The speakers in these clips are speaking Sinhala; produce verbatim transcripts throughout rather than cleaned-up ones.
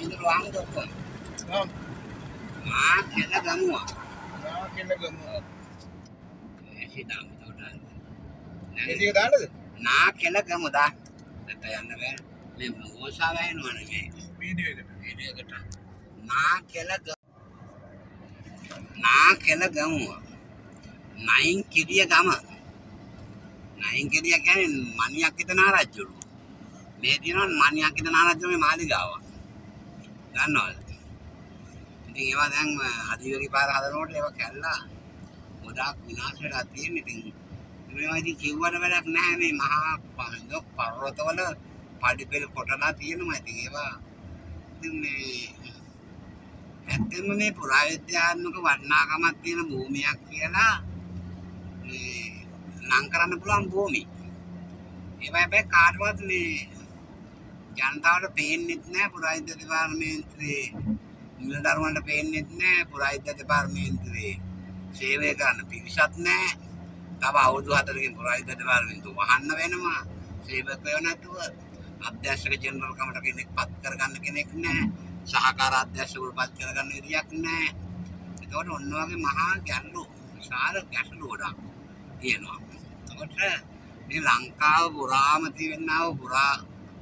Ini ruang tu pun. Oh, Ah, kena kamu. nah kena gamu. Eh, sidang tu dah. Isi kata ada? Nah, kena kamu dah. Kata yang ni, ni usah lain mana ni. Video kata. Video kata. Nah, kena kamu. Nah, kena kamu. Naing kiri kamu. Naing kiri kan maniak kita naraj dulu. Median maniak kita naraj dulu mali gawa. Ganol. ඉතින් ඒවා දැන් අධිවේගී පාර හදනකොට ඒවා කැල්ලා ගොඩාක් විනාශ වෙලා තියෙන. ඉතින් මේවා ඉතින් කිව්වට වැඩක් නැහැ. මේ මහා පහඳක් පර්වතවල පඩිපෙළ කොටලා තියෙනවා. ඉතින් ඒවා ඉතින් මේ ඇත්තම මේ පුරාවිද්‍යාත්මක වටිනාකමක් තියෙන භූමියක් කියලා මේ නම් කරන්න පුළුවන් භූමි. ඒවා හැබැයි කාටවත් මේ ජනතාවට පේන්නෙත් නැහැ. පුරාවිද්‍යා දෙපාර්තමේන්තුවේ නිලධාරීන්ට පේන්නෙත් නැහැ. පුරාවිද්‍යා දෙපාර්තමේන්තුවේ සේවය කරන්න පිරිසක් නැහැ. තව අවුරුදු හතරකින් පුරාවිද්‍යා දෙපාර්තමේන්තුව වහන්න වෙනවා. සේවකයෝ නැතුව අධ්‍යක්ෂක ජෙනරල් කමට කෙනෙක් පත් කරගන්න කෙනෙක් නැහැ. සහකාර අධ්‍යක්ෂකවරු පත් කරගන්න විදියක් නැහැ. ඒකට ඔන්න වගේ මහා ගැටලු විශාල ගැටලු ගොඩක් තියෙනවා. ඒකට මේ ලංකාව පුරාම තියෙනා වූ පුරා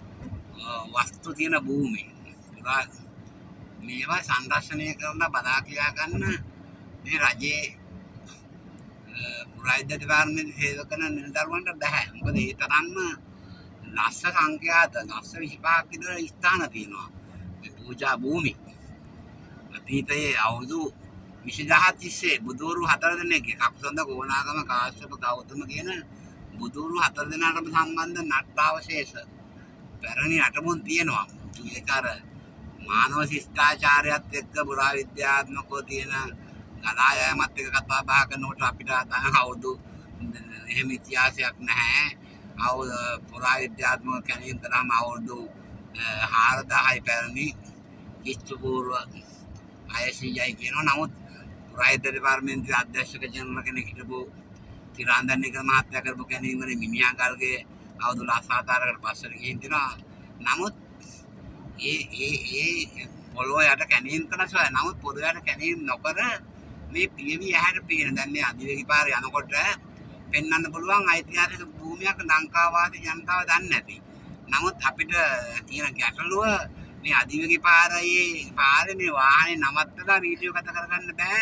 වස්තු තියෙන භූමි පුරා මේවා සංරක්ෂණය කරලා බලා කියා ගන්න මේ රජයේ පුරාවිද්‍යා දෙපාර්තමේන්තුවේ සේවක කරන නිලධාරීන්ට බෑ. මොකද ඒ තරම්ම ලස්ස සංඛ්‍යාත ලස්ස විසිපහක් විතර ස්ථාන තියෙනවා. මේ පූජා භූමි. අතීතයේ අවුරුදු විසිදහක් තිස්සේ බුදුවරු හතර දෙනෙක් කපුසඳ ගෝනාගම කාශ්‍යප ගෞතම කියන බුදුවරු හතර දෙනාටම සම්බන්ධ නට්ටාවශේෂ පැරණි නටබුන් තියෙනවා. ඒක අර මානව ශිෂ්ටාචාරයත් එක්ක පුරාවිද්‍යාත්මකව තියෙන ගලායමත් එක්ක කතා බහ කරනකොට අපිට අවුරුදු එහෙම ඉතිහාසයක් නැහැ. අවුරුදු පුරාවිද්‍යාත්මක කැණීම් තරම් අවුරුදු හාරදාහයි පැරණි කිස්තු පූර්ව අයසීයයි කියනවා. නමුත් පුරාවිද්‍යා දෙපාර්තමේන්තුවේ අධ්‍යක්ෂක ජනරල් කෙනෙක් හිටපු තිරාන්දනික මහත්තයා කරපු කැණීම් වල මිනිහාගල්ගේ අවුරුදු ලක්ෂාතරකට පස්සට ගිහින් තිනවා. නමුත් ඒ ඒ ඒ පොළොව යට කැණීම් කළා. නමුත් පොළොව යට කැණීම් නොකර මේ පියවි ඇහැට පේන දැන් මේ අධිවේගී පාරේ යනකොට පෙන්වන්න පුළුවන් ඓතිහාසික භූමියක් ලංකාවාසී ජනතාව දන්නේ නැති. නමුත් අපිට තියෙන ගැටලුව මේ අධිවේගී පාරේ පාරේ මේ වාහනේ නවත්තලා වීඩියෝ කතා කරගන්න බෑ.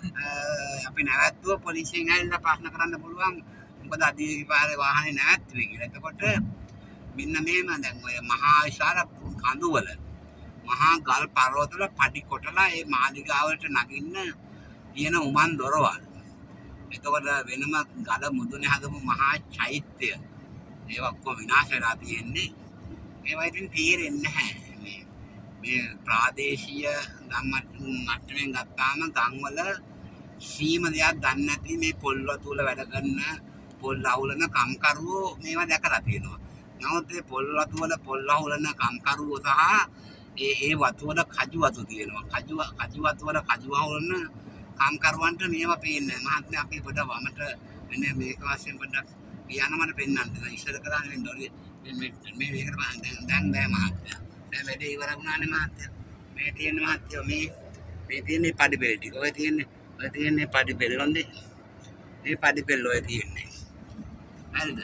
අපි නැවැත්තුව පොලිසියෙන් ඇවිල්ලා ප්‍රශ්න කරන්න පුළුවන්. මොකද අධිවේගී පාරේ වාහනේ නැවැත්තුවේ කියලා. එතකොට මෙන්න මේම දැන් ඔය මහා විශාල කඳුවල මහා ගල් පර්වතවල පඩි කොටලා ඒ මාලිගාවට නගින්න තියෙන උමන් දොරවල්. එතකොට වෙනම ගල මුදුනේ හදපු මහා චෛත්‍ය ඒවා ඔක්කොම විනාශ වෙලා තියෙන්නේ. ඒවා ඉතින් තේරෙන්නේ නැහැ. මේ මේ ප්‍රාදේශීය මට්ටමින් ගත්තාම ගම්වල සීම දෙයක් දන්නේ නැති මේ පොල් වතු වල වැඩ කරන පොල් අහුලන කම්කරුවෝ මේවා දැකලා තියෙනවා. නමුත් මේ පොල් වතු වල පොල් අහුලන කම්කරුවෝ සහ ඒ ඒ වතු වල කජු වතු තියෙනවා. කජු කජු වතු වල කජු අහුලන කම්කරුවන්ට මේවා පේන්නේ නැහැ. මහත්මයා අපි පොඩ වමට මෙන්න මේක වශයෙන් පොඩ්ඩක් කියන්න මට පෙන්නන්න. ඉස්සර කරන්නේ වෙන්නේ මේ මේ මේකට දැන් දැන් බෑ මහත්තයා. දැන් වැඩේ ඉවර වුණානේ මහත්තයා. මේ තියෙන මහත්තයා මේ මේ තියෙන්නේ පඩිපෙළ ටික. ඔය තියෙන්නේ ඔය තියෙන්නේ පඩිපෙළ හොඳේ. මේ පඩිපෙළ ඔය තියෙන්නේ. හරිද?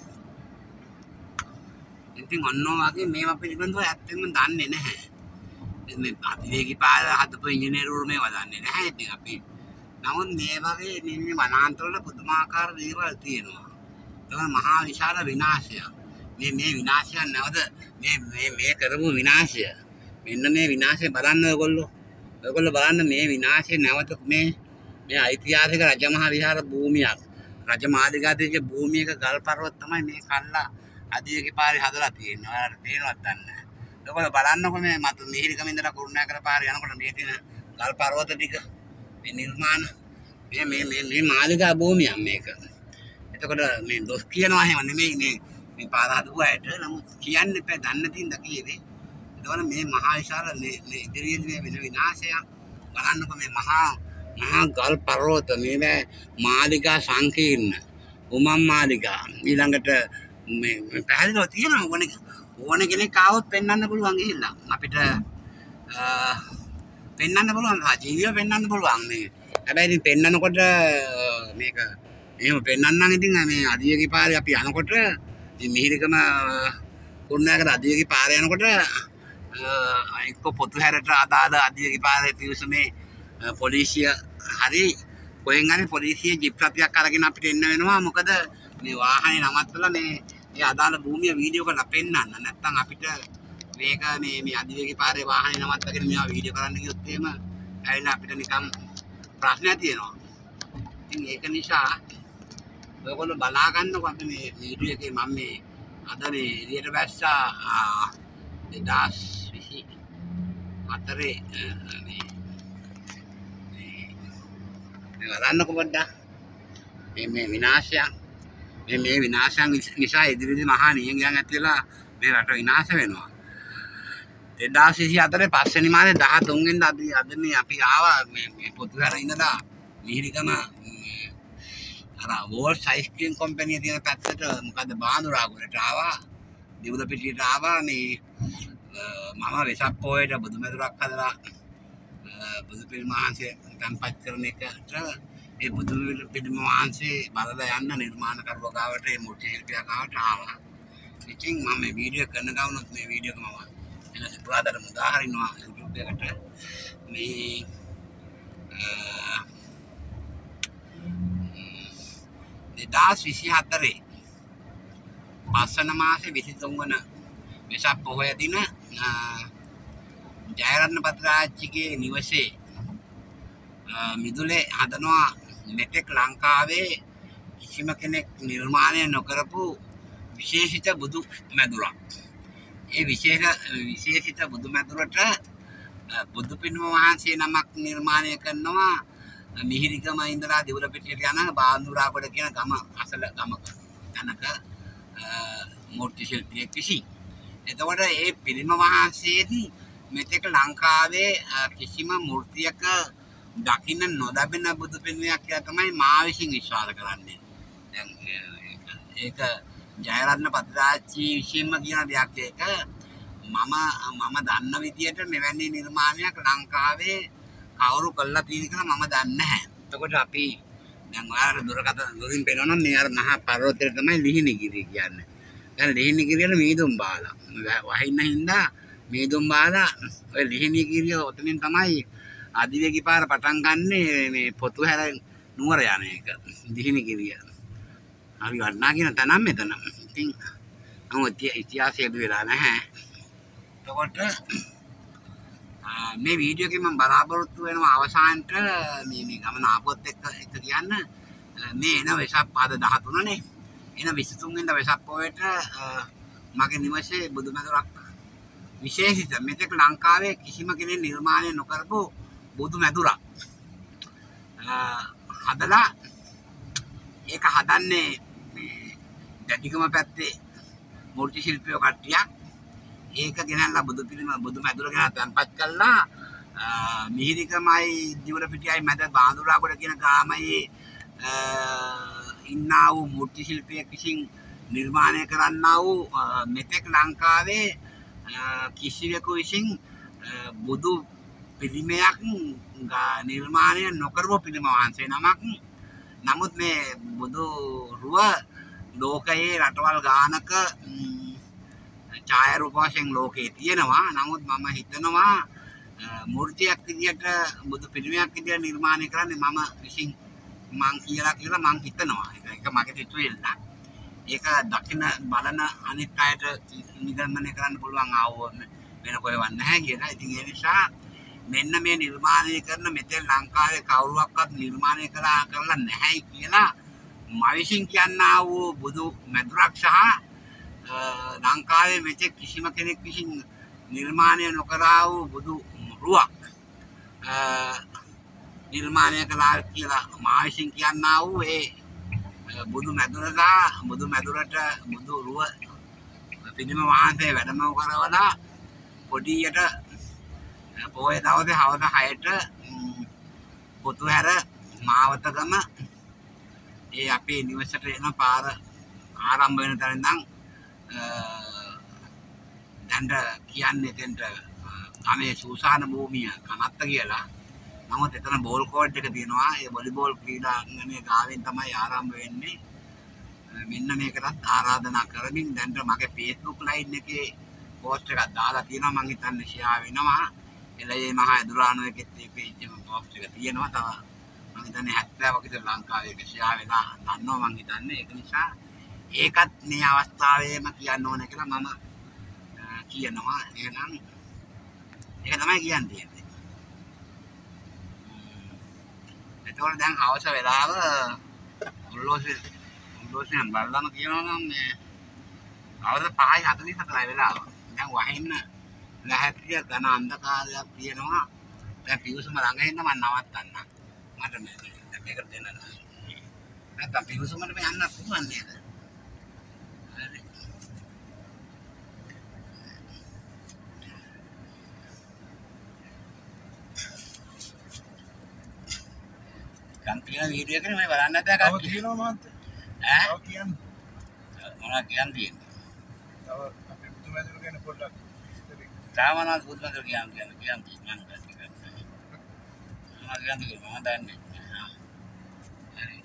ඉතින් ඔන්න වගේ මේවා පිළිබඳව ඇත්තෙන්ම දන්නේ නැහැ. මේ අධිවේගී පාර හදපු ඉංජිනේරුවරු මේවා දන්නේ නැහැ. ඉතින් අපි නමුත් මේ වගේ මේ වනාන්තරවල පුදුමාකාර දේවල් තියෙනවා. ඒක මහා විශාල විනාශයක්. මේ මේ විනාශය නැවත මේ මේ මේ කරපු විනාශය. මෙන්න මේ විනාශය බලන්න ඔයගොල්ලෝ. ඔයගොල්ලෝ බලන්න මේ විනාශය නැවත මේ මේ ඓතිහාසික රජමහා විහාර භූමියක්. රජමාලිගාවේ තියෙන භූමියක ගල් පර්වත තමයි මේ කල්ලා අධිවේගී පාරේ හදලා තියෙන්නේ. ඔයාලට පේනවද දන්නේ. ඔයගොල්ලෝ බලන්නකො මේ මතු මිහිරිකම ඉඳලා කුරුණෑගල පාරේ යනකොට මේ තියෙන ගල් පර්වත ටික මේ නිර්මාණ මේ මේ මේ මේ මාලිගා භූමියක් මේක. එතකොට මේ දොස් කියනවා එහෙම නෙමෙයි මේ මේ පාර හදපු අයට. නමුත් කියන්න එපා දන්න තින්ද කීවේ. එතකොට මේ මහා විශාල මේ ඉදිරියේ මේ වෙන විනාශයක් බලන්නකො මේ මහා මහා ගල් පර්වත මේ මාලිගා සංකීර්ණ උමම් මාලිගා ඊළඟට මේ පැහැදිලිව තියෙනවා ඕන ඕන කෙනෙක් ආවොත් පෙන්වන්න පුළුවන් ගිහිල්ලා අපිට පෙන්වන්න පුළුවන් ජීවිතය පෙන්වන්න පුළුවන් මේ හැබැයි ඉතින් පෙන්වනකොට මේක එහෙම පෙන්වන්නම් ඉතින් මේ අධිවේගී පාරේ අපි යනකොට ඉතින් මිහිරිකම කුරුණෑගල අධිවේගී පාරේ යනකොට එක්ක පොතු හැරට අදාළ අධිවේගී පාරේ පිවිසුමේ පොලිසිය හරි කොහෙන් හරි පොලිසිය ජිප් රථයක් අරගෙන අපිට එන්න වෙනවා මොකද මේ වාහනේ නවත්තලා මේ මේ අදාළ භූමිය වීඩියෝ කරලා පෙන්වන්න නැත්නම් අපිට මේක මේ මේ අධිවේගී පාරේ වාහනේ නවත්තගෙන මේවා වීඩියෝ කරන්න ගියොත් එහෙම ඇවිල්ලා අපිට නිකන් ප්‍රශ්නයක් තියෙනවා. ඉතින් ඒක නිසා ඔයගොල්ලෝ බලා ගන්නකො අපි මේ වීඩියෝ එකේ මම මේ අද මේ එළියට බැස්සා දෙදාස් විසි හතරේ මේ මේ බලන්නකො පොඩ්ඩක් මේ මේ විනාශයන් මේ මේ විනාශයන් නිසා ඉදිරියේදී මහා නියංගයන් ඇති වෙලා මේ රට විනාශ වෙනවා. දෙදාස් විසි හතරේ පස්වෙනි මාසේ දහතුන් වෙනිදා අපි අද මේ අපි ආවා මේ මේ පොතුහැර ඉඳලා මිහිරිකම අර වෝල්ස් අයිස්ක්‍රීම් කම්පැනි තියෙන පැත්තට මොකද බාඳුරාගොඩට ආවා දිවුල පිටියට ආවා මේ මම වෙසක් පොයේට බුදුමැදුරක් හදලා බුදු පිළිම වහන්සේ තැන්පත් කරන එකට ඒ බුදු පිළිම වහන්සේ බලලා යන්න නිර්මාණකරුවා ගාවට ඒ මූර්ති ශිල්පියා ගාවට ආවා. ඉතින් මම මේ වීඩියෝ කරන ගමනත් මේ වීඩියෝ එක මම එන සිතුවාදට මුදාහරිනවා YouTube එකට මේ දෙදාස් විසි හතරේ පස්වන මාසේ විසිතුන් වන වෙසක් පොහොය දින ජයරත්න පත්‍රාජ්‍යගේ නිවසේ මිදුලේ හදනවා මෙතෙක් ලංකාවේ කිසිම කෙනෙක් නිර්මාණය නොකරපු විශේෂිත බුදු මැදුරක්. ඒ විශේෂ විශේෂිත බුදු මැදුරට බුදු පිළිම වහන්සේ නමක් නිර්මාණය කරනවා මිහිරිකම ඉඳලා දිවුල පිටියට යන බාඳුරාගොඩ කියන ගම අසල ගමක තැනක මූර්ති ශිල්පියෙක් විසින්. එතකොට ඒ පිළිම වහන්සේදී මෙතෙක් ලංකාවේ කිසිම මූර්තියක දකින්න නොලැබෙන බුදු පිළිමයක් කියලා තමයි මා විසින් විශ්වාස කරන්නේ. දැන් ඒක ජයරත්න පත්‍රාජ්‍ය විසින්ම කියන දෙයක් ඒක මම මම දන්න විදියට මෙවැනි නිර්මාණයක් ලංකාවේ කවුරු කළා තියෙන කියලා මම දන්නේ නැහැ. එතකොට අපි දැන් ඔයාලට දුරකථන දුරින් පේනවනම් මේ අර මහා පර්වතය තමයි ලිහිණිගිරිය කියන්නේ. දැන් ලිහිණිගිරියට මීදුම් බාලා. වහින්න හින්දා මීදුම් බාලා ඔය ලිහිණිගිරිය ඔතනින් තමයි අධිවේගී පාර පටන් ගන්නෙ මේ පොතුහැර නුවර යන එක. ලිහිණිගිරිය. අපි වටනා කියන තැනම මෙතන. ඉතින් නමුත් ඉතිහාසය දුවලා නැහැ. එතකොට මේ වීඩියෝ එකේ මම බලාපොරොත්තු වෙනවා අවසානට මේ මේ ගමන ආපොත් එක්ක එක කියන්න මේ එන වෙසක් පාද දහතුන නේ එන විසිතුන් වෙනිදා වෙසක් පොයට මගේ නිවසේ බුදුමැදුරක් විශේෂිත මෙතෙක් ලංකාවේ කිසිම කෙනෙක් නිර්මාණය නොකරපු බුදුමැදුරක් හදලා ඒක හදන්නේ මේ දැටිගම පැත්තේ මූර්ති ශිල්පියෝ කට්ටියක් ඒක ගෙනල්ලා බුදු පිළිම බුදු මැදුර ගෙනල්ලා තැන්පත් කළා මිහිරිකමයි දිවුල පිටියයි මැද බාඳුරාගොඩ කියන ගාමයේ ඉන්නා වූ මූර්ති ශිල්පියෙක් විසින් නිර්මාණය කරන්නා වූ මෙතෙක් ලංකාවේ කිසිවෙකු විසින් බුදු පිළිමයක් නිර්මාණය නොකරපු පිළිම වහන්සේ නමක්. නමුත් මේ බුදු රුව ලෝකයේ රටවල් ගානක ඡායාරූප වශයෙන් ලෝකේ තියෙනවා. නමුත් මම හිතනවා මූර්තියක් විදියට බුදු පිළිමයක් විදියට නිර්මාණය කරන්නේ මම විසින් මං කියලා කියලා මං හිතනවා. ඒක මගේ සිතුවිල්ලක්. ඒක දකින බලන අනිත් අයට නිගමනය කරන්න පුළුවන් ආව වෙන කොහෙවත් නැහැ කියලා. ඉතින් ඒ නිසා මෙන්න මේ නිර්මාණය කරන මෙතෙන් ලංකාවේ කවුරුවක්වත් නිර්මාණය කළා කරලා නැහැ කියලා මම විසින් කියන්නා වූ බුදු මැදුරක් සහ ලංකාවේ මෙතෙක් කිසිම කෙනෙක් විසින් නිර්මාණය නොකරා වූ බුදු රුවක් නිර්මාණය කළා කියලා මම විසින් කියන්නා වූ ඒ බුදු මැදුරට බුදු මැදුරට බුදු රුව පිළිම වහන්සේ වැඩම කරවලා පොඩියට පොයේ දවසේ හවස හයට පොතුහැර මාවතගම ඒ අපේ නිවසට එන පාර ආරම්භ වෙන තැන ඉඳන් දැන්ට කියන්නේ දෙන්න ගමේ සූසාන භූමිය කනත්ත කියලා. නමුත් එතන බෝල් කෝට් එක තියෙනවා. ඒ වොලිබෝල් ක්‍රීඩාංගණයේ ගාවෙන් තමයි ආරම්භ වෙන්නේ. මෙන්න මේකටත් ආරාධනා කරමින් දැන් මගේ Facebook line එකේ post එකක් දාලා තියෙනවා. මම හිතන්නේ share වෙනවා. එළයේ මහා එදුරාණු එකෙත් මේ page එක post එක තියෙනවා. තව මම හිතන්නේ හැත්තෑවක් විතර ලංකාවේ ඒක share වෙලා ගන්නවා මම හිතන්නේ. ඒක නිසා ඒකත් මේ අවස්ථාවේම කියන්න ඕන කියලා මම කියනවා. එහෙනම් ඒක තමයි කියන්න තියෙන්නේ. එතකොට දැන් හවස වෙලාව උල්ලෝසේ උල්ලෝසෙන් බලන්න කියනවා නම් මේ අවුරුදු පහයි හතලිස් හතරයි වෙලාව. දැන් වහින්න ලැහැත්තිය ඝන අන්ධකාරයක් තියෙනවා. දැන් පියුසුම ළඟ ඉන්න මම නවත්තන්න. මට මේ මේකට දෙන්න. නැත්නම් පියුසුමට මේ යන්න පුළුවන් නේද? හරි. ගම් තියෙන වීඩියෝ එකනේ මම බලන්න නැද්ද තව තියෙනවා මහත්තයා. ඈ? තව කියන්නේ. මොනවද කියන්නේ? තව අපේ බුදුමැදුර ගැන පොඩ්ඩක්. සාමාන්‍ය බුදුමැදුර කියන්නේ කියන්නේ කියන්නේ මම කියන්නේ. මම කියන්නේ මම දන්නේ. හරි.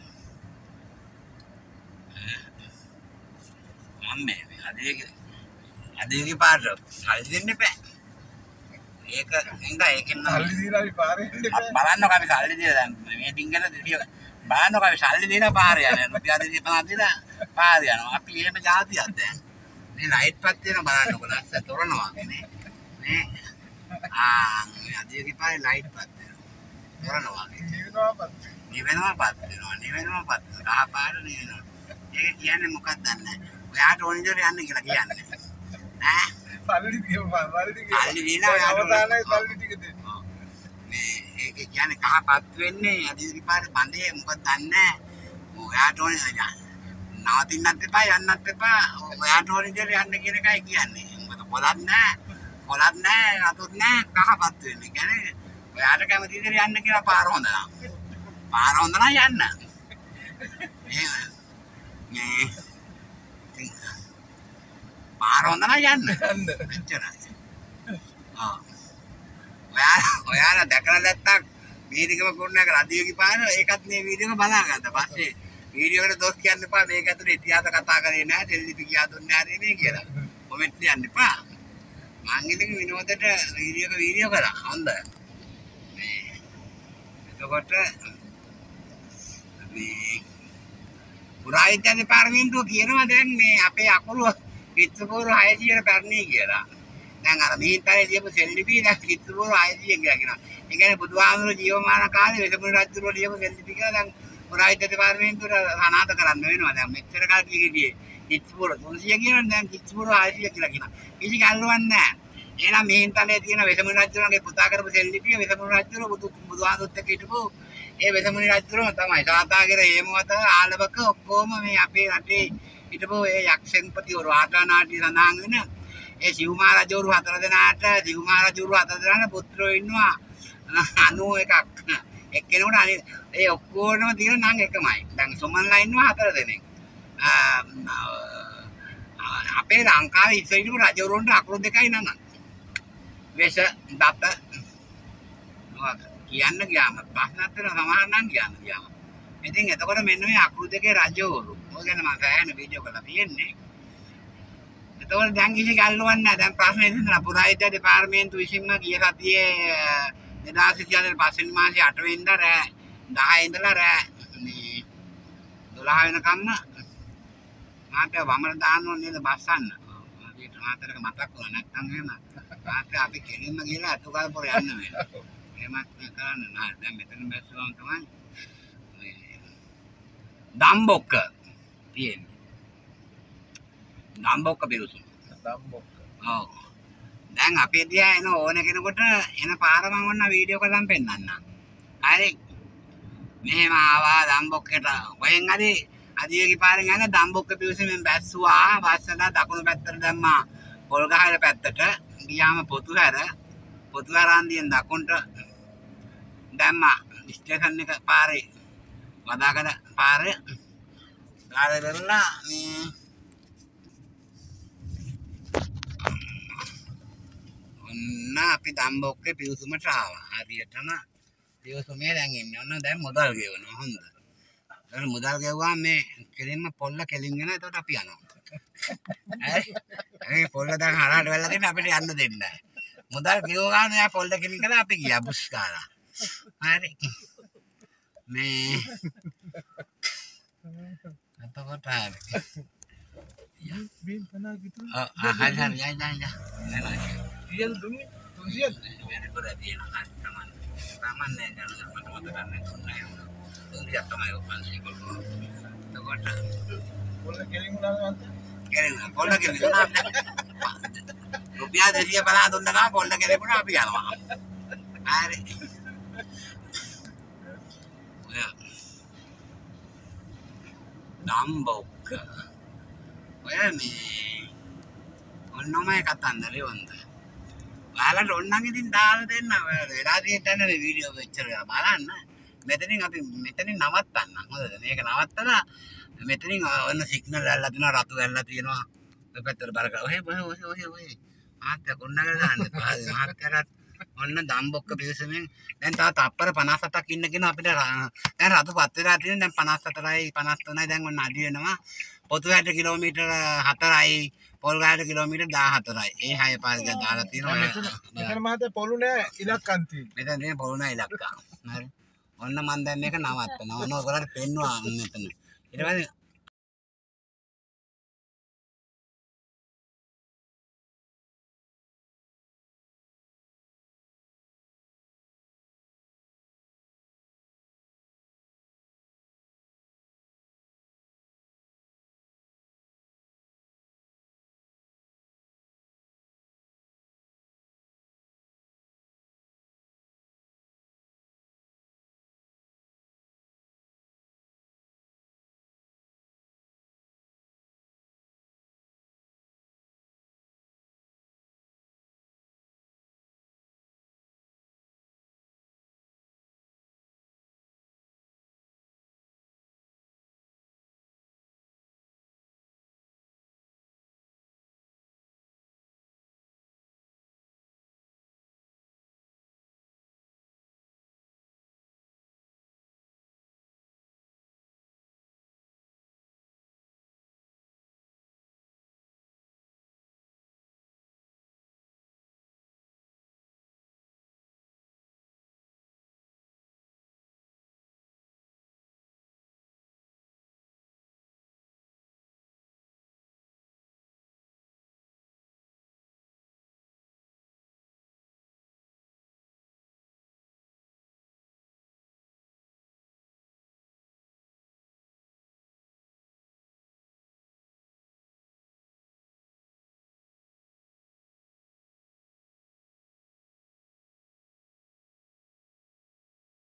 මම මේ අදේක අදේක පාර සල්ලි දෙන්න බෑ. ඒක හින්දා ඒකෙන් සල්ලි දීලා අපි පාරේ යන්න එපා. බලන්නකෝ අපි සල්ලි දීලා දැන් මේ ඩිංගල දෙවිය බලන්නකෝ අපි සල්ලි දීලා පාරේ යන්නේ රුපියල් දෙකක් පනහක් දීලා පාරේ යනවා අපි එහෙම જાතියක් දැන් මේ ලයිට් පත් වෙන බලන්නකෝ ලස්ස තොරනවා නේ මේ ආ මේ අදියගේ පාරේ ලයිට් පත් වෙනවා තොරනවා නිවෙනවාපත්. නිවෙනවා පත් වෙනවා නිවෙනවා පත් වෙනවා කහ පාර නිවෙනවා ඒක කියන්නේ මොකක්ද දන්නේ ඔයාට ඕන විදිහට යන්න කියලා කියන්නේ ඈ සල්ලි දීලා සල්ලි දීලා සල්ලි දීලා අවදානයි සල්ලි ටික දෙන්න. මේ ඒක කියන්නේ කහපත් වෙන්නේ අදිරි පාරේ බඳේ මොකද දන්නේ ඔයාට ඕනේ නවතින්නත් එපා යන්නත් එපා ඔයාට ඕනේ විදිහට යන්න කියන එකයි කියන්නේ මොකද පොලක් නැහැ පොලක් නැහැ අතුත් නැහැ කහපත් වෙන්නේ කියන්නේ ඔයාට කැමති විදිහට යන්න කියලා පාර හොඳ නම් පාර හොඳ නම් යන්න මේ මේ පාර හොඳ නම් යන්න යන්න. එච්චරයි ආ ඔයාලා ඔයාලා දැකලා නැත්තම් වීඩියෝක කොන්නක රදියෝගේ පාන ඒකත් මේ වීඩියෝක බලාගත්තා. පස්සේ වීඩියෝ එකට දොස් කියන්න එපා. මේක ඇතුලේ ඉතිහාස කතා කරේ නැහැ. ටෙලිවිෂන් කියා දුන්නේ නැහැ නේ කියලා. කොමෙන්ට් ලියන්න එපා. මං ඉතින් විනෝදයට වීඩියෝක වීඩියෝ කරා. හොඳ. මේ එතකොට මේ පුරාවිද්‍යා දෙපාර්තමේන්තුව කියනවා දැන් මේ අපේ අකුරු පිට්ටපෝර හයසියයට පැරණි කියලා. දැන් අර මිහින්තරේ ලියපු සෙල්ලිපි දැන් කිත්තුපුර ආයතිය කියලා කියනවා. ඒ කියන්නේ බුදුහාමුදුරුවෝ ජීවමාන කාලේ වෙසමුණි රජුරෝ ලියපු සෙල්ලිපි කියලා දැන් පුරාවිද්‍යා දෙපාර්තමේන්තුවට අනාථ කරන්න වෙනවා. දැන් මෙච්චර කාලෙ කිව්වේ කිත්තුපුර තුන්සිය කියනවා දැන් කිත්තුපුර ආයතිය කියලා කියනවා. කිසි ගැල්ලුවක් නැහැ. එහෙනම් මිහින්තරේ තියෙන වෙසමුණි රජුරෝගේ පුතා කරපු සෙල්ලිපිය වෙසමුණි රජුරෝ බුදු බුදුහාමුදුරුවොත් එක්ක හිටපු ඒ වෙසමුණි රජුරෝ තමයි. සාතාගිර හේමවත ආලවක ඔක්කොම මේ අපේ රටේ හිටපු ඒ යක්ෂෙන්පතිවරු ආටානාටි සඳහන් වෙන ඒ සිව්මා රජවරු හතර දෙනාට සිව්මා රජවරු හතර දෙනාට පුත්‍රයෝ ඉන්නවා අනූ එකක් එක්කෙනෙකුට අනිත් ඒ ඔක්කොම තියෙන නම් එකමයි. දැන් සොමන්ලා ඉන්නවා හතර දෙනෙක්. අපේ ලංකාවේ ඉස්සෙල්ලම රජවරුන්ට අකුරු දෙකයි නම. වෙස දත මොකද කියන්න ගියාම ප්‍රශ්නත් වෙන සමහර නම් කියන්න ගියාම. ඉතින් එතකොට මෙන්න මේ අකුරු දෙකේ රජවරු. ඔය ගැන මම සෑහෙන වීඩියෝ කරලා තියෙන්නේ. එතකොට දැන් කිසි ගැල්ලුවක් නැහැ. දැන් ප්‍රශ්නේ ඉතින් පුරාවිද්‍යා දෙපාර්තමේන්තුව විසින්ම ගිය සතියේ දෙදාස් විසිහතර පස්වෙනි මාසේ අට වෙනිදා රෑ දහය ඉඳලා රෑ මේ දොළහ වෙනකම්ම මාත් වමන දාන්න ඕනේ නේද බස්සන්න. මට මාතරක මතක් වුණා නැත්නම් එහෙම මාත් අපි කෙලින්ම ගිහලා අතුගල්පොර යන්න වෙනවා. එහෙමත් කරන්න නෑ. දැන් මෙතන බැස්සුවම තමයි දම්බොක්ක තියෙන්නේ. දම්බොක්ක පිරුසුන. දම්බොක්ක. ඔව්. දැන් අපේ දිහා එන ඕන කෙනෙකුට එන පාර මම ඔන්න වීඩියෝ කරලා පෙන්නන්නම්. හරි. මෙහෙම ආවා දම්බොක්කට. කොහෙන් හරි අදියගේ පාරෙන් යන දම්බොක්ක පිරුසෙන් බැස්සුවා. බස්සලා දකුණු පැත්තට දැම්මා. පොල්ගහර පැත්තට ගියාම පොතුහැර පොතුහැරන්දියෙන් දකුණට දැම්මා. ස්ටේෂන් එක පාරේ වදාගල පාරේ ගාලා ඉවරලා මේ ඔන්න අපි දම්බොක්කේ පිවිසුමට ආවා. හරියටම පිවිසුමේ දැන් ඉන්නේ. ඔන්න දැන් මුදල් ගෙවනවා. හොඳ. දැන් මුදල් ගෙවුවා මේ කෙලින්ම පොල්ල කෙලින් යනවා. එතකොට අපි යනවා. හරි. මේ පොල්ල දැන් හරහට වෙලා තියෙන අපිට යන්න දෙන්නේ නැහැ. මුදල් ගෙව ගන්න යා පොල්ල කෙලින් කරලා අපි ගියා බුස් කාලා. හරි. මේ එතකොට හරි. බින් පනා gitu. ආ හරි හරි යයි යයි යයි. Iyal dumi. Tusian. වෙන පොර තියෙනවා. තමන්. තමන් නෑ කරලා මට මතක නැහැ. උන්දියා තමයි ඔපන්සි කරනවා. එතකොට Bola keling ulang mantap. කෙලින් පොල්ල කෙලින් රුපියල් දෙසිය පනහ දුන්න ගමන් පොල්ල කෙලින්ුණා අපි යනවා. හරි. දම්බොක්ක ඔය මේ ඔන්නමයි කතන්දරේ වන්ද. ඔයාලට ඕනනම් ඉතින් දාලා දෙන්න. වෙලා තියෙන්න මේ වීඩියෝ මෙච්චර බලන්න. මෙතනින් අපි මෙතනින් නවත්තන්න. හොඳද? මේක නවත්තලා මෙතනින් ඔන්න සිග්නල් ඇල්ලලා තියෙනවා, රතු ඇල්ලලා තියෙනවා. ඔය පැත්තට බල කරලා ඔහෙ ඔහෙ ඔහෙ ඔහෙ ආත්ත කොන්නගල දාන්න. මාත්තරත් ඔන්න දම්බොක්ක පිවිසෙමින් දැන් තා තප්පර පනස් හතක් ඉන්න කියන අපිට දැන් රතු පත් වෙලා තියෙන දැන් පනස් හතරයි පනස් තුනයි දැන් ඔන්න අඩි වෙනවා. පොතුවැට කිලෝමීටර හතරයි පොල්ගහට කිලෝමීටර දාහතරයි. ඒ හය පාරක දාලා තියෙනවා. මෙතන මහත්තයා පොළු නෑ ඉලක්කම් තියෙන්නේ. මෙතන තියෙන පොළු නෑ ඉලක්කම්. හරි. ඔන්න මම දැන් මේක නවත්තනවා. ඔන්න ඔයගොල්ලන්ට පෙන්නවා මෙතන. ඊට පස්සේ